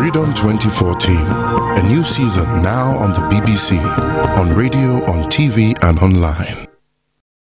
Freedom 2014, a new season now on the BBC, on radio, on TV and online.